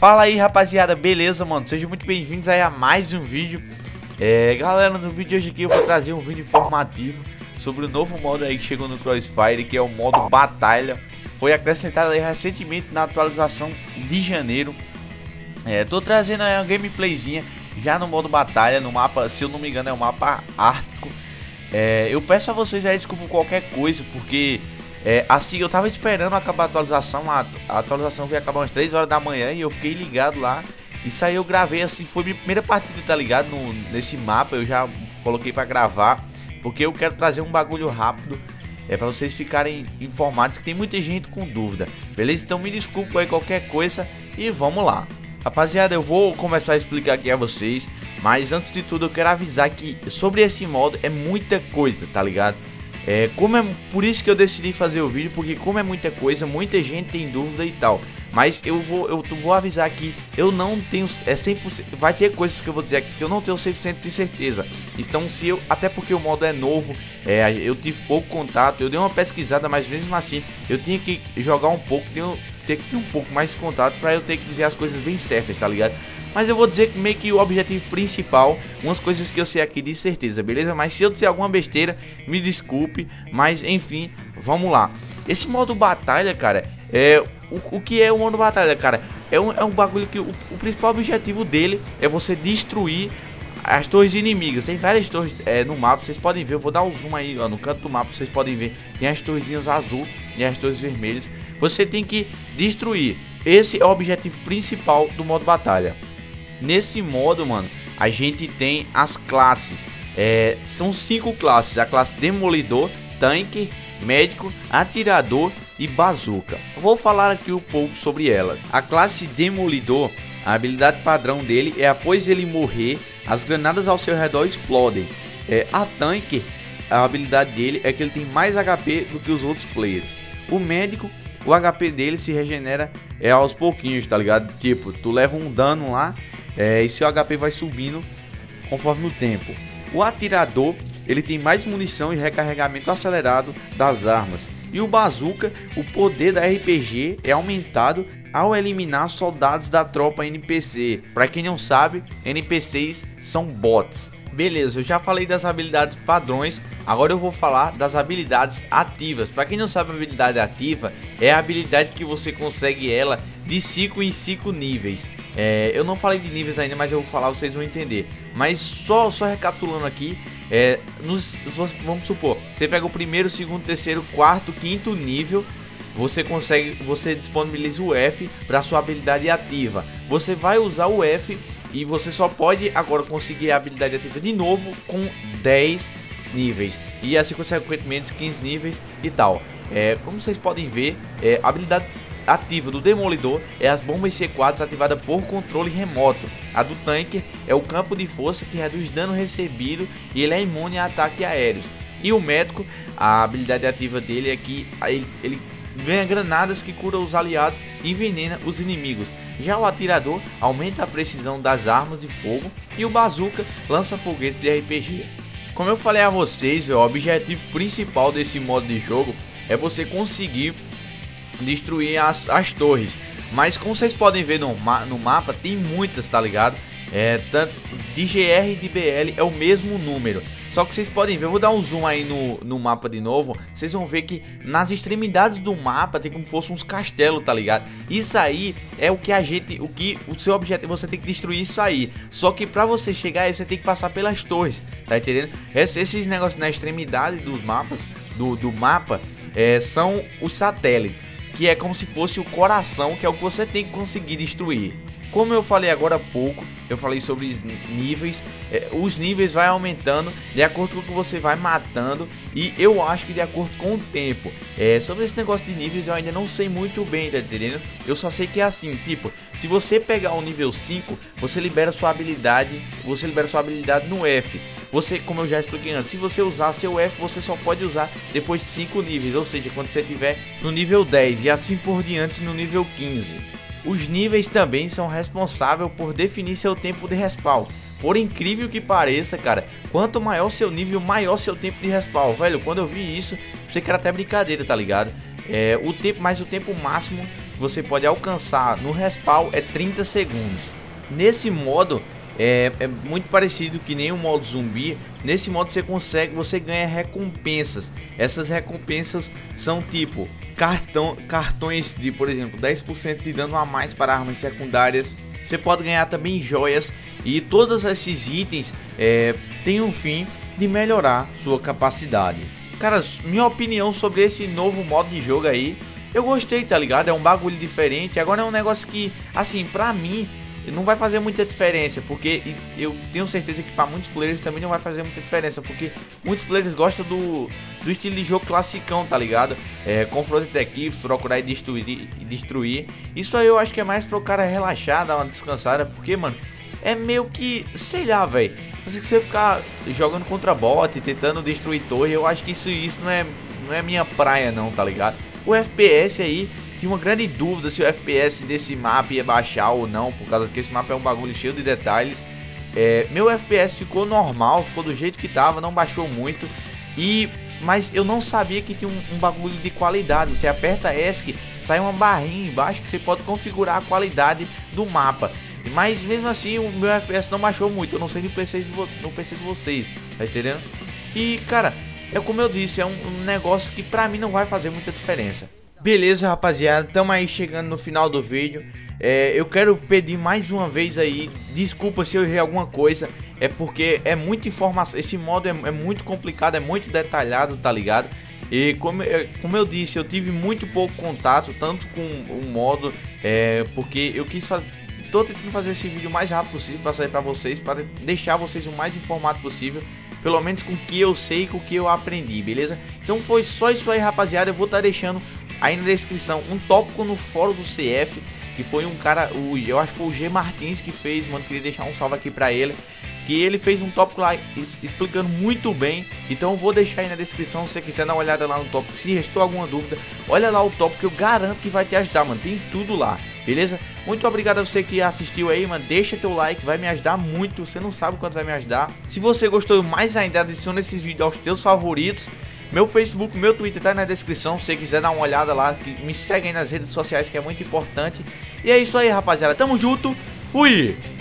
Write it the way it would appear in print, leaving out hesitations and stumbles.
Fala aí, rapaziada, beleza, mano? Sejam muito bem-vindos aí a mais um vídeo. Galera, no vídeo de hoje aqui eu vou trazer um vídeo informativo sobre o novo modo aí que chegou no Crossfire, que é o modo Batalha. Foi acrescentado aí recentemente na atualização de janeiro. Tô trazendo aí uma gameplayzinha já no modo Batalha, no mapa, se eu não me engano é o mapa Ártico. Eu peço a vocês aí desculpa qualquer coisa, porque assim, eu tava esperando acabar a atualização. A atualização veio acabar umas 3 horas da manhã e eu fiquei ligado lá. Isso aí eu gravei, assim, foi minha primeira partida, tá ligado? Nesse mapa eu já coloquei pra gravar, porque eu quero trazer um bagulho rápido, pra vocês ficarem informados, que tem muita gente com dúvida, beleza? Então me desculpa aí qualquer coisa e vamos lá. Rapaziada, eu vou começar a explicar aqui a vocês, mas antes de tudo eu quero avisar que sobre esse modo é muita coisa, tá ligado? Por isso que eu decidi fazer o vídeo, porque como é muita coisa, muita gente tem dúvida e tal. Mas eu vou avisar que eu não tenho 100%, vai ter coisas que eu vou dizer aqui que eu não tenho 100% de certeza. Então até porque o modo é novo, eu tive pouco contato, eu dei uma pesquisada, mas mesmo assim eu tinha que jogar um pouco, ter que ter um pouco mais de contato para eu ter que dizer as coisas bem certas, tá ligado? Mas eu vou dizer que meio que o objetivo principal, umas coisas que eu sei aqui de certeza, beleza? Mas se eu disser alguma besteira, me desculpe, mas enfim, vamos lá. Esse modo batalha, cara, o que é o modo batalha, cara? É um bagulho que o principal objetivo dele é você destruir as torres inimigas. Tem várias torres no mapa, vocês podem ver, eu vou dar um zoom aí, ó, no canto do mapa, vocês podem ver, tem as torrezinhas azul e as torres vermelhas. Você tem que destruir, esse é o objetivo principal do modo batalha. Nesse modo, mano, a gente tem as classes, são 5 classes, a classe Demolidor, Tanque, Médico, Atirador e Bazooka. Vou falar aqui um pouco sobre elas. A classe Demolidor, a habilidade padrão dele é após ele morrer, as granadas ao seu redor explodem. A Tanque, a habilidade dele é que ele tem mais HP do que os outros players. O Médico, o HP dele se regenera aos pouquinhos, tá ligado? Tipo, tu leva um dano lá, e seu HP vai subindo conforme o tempo. O Atirador, ele tem mais munição e recarregamento acelerado das armas. E o Bazooka, o poder da RPG é aumentado ao eliminar soldados da tropa NPC. Para quem não sabe, NPCs são bots. Beleza, eu já falei das habilidades padrões, agora eu vou falar das habilidades ativas. Para quem não sabe, a habilidade ativa é a habilidade que você consegue ela de 5 em 5 níveis. Eu não falei de níveis ainda, mas eu vou falar, vocês vão entender. Mas só recapitulando aqui, vamos supor, você pega o primeiro, segundo, terceiro, quarto, quinto nível, você disponibiliza o F para sua habilidade ativa. Você vai usar o F e você só pode agora conseguir a habilidade ativa de novo com 10 níveis. E assim consequentemente 15 níveis e tal. Como vocês podem ver, a habilidade ativa do Demolidor é as bombas C4 ativada por controle remoto. A do Tanque é o campo de força que reduz dano recebido e ele é imune a ataques aéreos. E o Médico, a habilidade ativa dele é que ele ganha granadas que curam os aliados e envenena os inimigos. Já o Atirador aumenta a precisão das armas de fogo e o Bazooka lança foguetes de RPG. Como eu falei a vocês, o objetivo principal desse modo de jogo é você conseguir destruir as torres. Mas como vocês podem ver no mapa, tem muitas, tá ligado? Tanto de GR e de BL é o mesmo número. Só que vocês podem ver, eu vou dar um zoom aí no mapa de novo. Vocês vão ver que nas extremidades do mapa tem como se fosse uns castelos, tá ligado? Isso aí é o seu objetivo, você tem que destruir isso aí. Só que pra você chegar aí, você tem que passar pelas torres, tá entendendo? Esses negócios na extremidade dos mapas, do mapa, são os satélites, que é como se fosse o coração, que é o que você tem que conseguir destruir. Como eu falei agora há pouco, eu falei sobre os níveis. Os níveis vai aumentando de acordo com o que você vai matando, e eu acho que de acordo com o tempo. Sobre esse negócio de níveis eu ainda não sei muito bem, tá entendendo? Eu só sei que é assim, tipo, se você pegar o nível 5, você libera sua habilidade no F. Você, como eu já expliquei antes, se você usar seu F, você só pode usar depois de 5 níveis, ou seja, quando você estiver no nível 10 e assim por diante no nível 15. Os níveis também são responsáveis por definir seu tempo de respawn. Por incrível que pareça, cara, quanto maior seu nível, maior seu tempo de respawn. Velho, quando eu vi isso, pensei que era até brincadeira, tá ligado? O tempo máximo que você pode alcançar no respawn é 30 segundos. Nesse modo é muito parecido que nem o modo zumbi. Nesse modo você ganha recompensas. Essas recompensas são tipo cartões de, por exemplo, 10% de dano a mais para armas secundárias. Você pode ganhar também joias, e todos esses itens têm um fim de melhorar sua capacidade. Cara, minha opinião sobre esse novo modo de jogo aí, eu gostei, tá ligado? É um bagulho diferente. Agora é um negócio que, assim, pra mim não vai fazer muita diferença, porque eu tenho certeza que para muitos players também não vai fazer muita diferença, porque muitos players gostam do estilo de jogo classicão, tá ligado? Confronto entre equipes, procurar e destruir. Isso aí eu acho que é mais pro cara relaxar, dar uma descansada, porque, mano, é meio que, sei lá, velho, se você ficar jogando contra bot, tentando destruir torre, eu acho que isso não é minha praia não, tá ligado? O FPS aí, tinha uma grande dúvida se o FPS desse mapa ia baixar ou não, por causa que esse mapa é um bagulho cheio de detalhes. Meu FPS ficou normal, ficou do jeito que tava, não baixou muito. Mas eu não sabia que tinha um bagulho de qualidade. Você aperta ESC, sai uma barrinha embaixo que você pode configurar a qualidade do mapa. Mas mesmo assim o meu FPS não baixou muito. Eu não sei no PC de vocês, tá entendendo? E cara, é como eu disse, é um negócio que pra mim não vai fazer muita diferença. Beleza, rapaziada, estamos aí chegando no final do vídeo. Eu quero pedir mais uma vez aí, desculpa se eu errei alguma coisa, é porque é muita informação, esse modo é muito complicado, é muito detalhado, tá ligado? E como eu disse, eu tive muito pouco contato, tanto com o modo, porque eu quis fazer, tô tentando fazer esse vídeo o mais rápido possível para sair para vocês, para deixar vocês o mais informado possível, pelo menos com o que eu sei e com o que eu aprendi, beleza? Então foi só isso aí, rapaziada. Eu vou estar deixando aí na descrição um tópico no fórum do CF, que foi um cara, eu acho que foi o G Martins que fez, mano, queria deixar um salve aqui pra ele, que ele fez um tópico lá explicando muito bem. Então eu vou deixar aí na descrição, se você quiser dar uma olhada lá no tópico, se restou alguma dúvida, olha lá o tópico que eu garanto que vai te ajudar, mano, tem tudo lá, beleza? Muito obrigado a você que assistiu aí, mano, deixa teu like, vai me ajudar muito, você não sabe quanto vai me ajudar. Se você gostou mais ainda, adiciona esses vídeos aos teus favoritos. Meu Facebook, meu Twitter tá aí na descrição, se você quiser dar uma olhada lá, me segue aí nas redes sociais, que é muito importante. E é isso aí, rapaziada, tamo junto, fui!